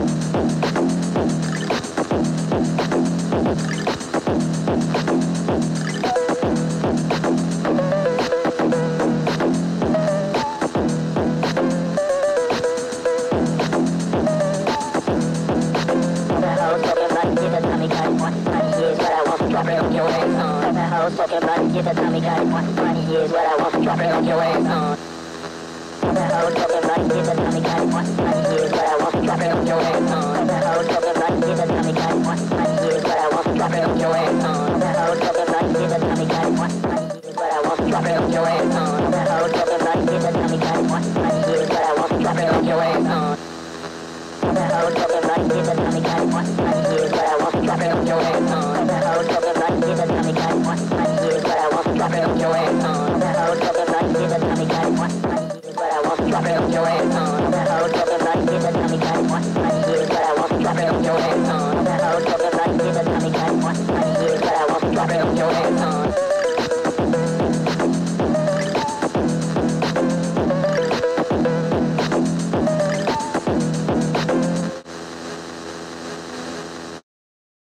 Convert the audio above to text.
Talking about get the Tommy got it 20 years, what I want, drop it on your ass. The hoes talking about get the Tommy got it 20 years.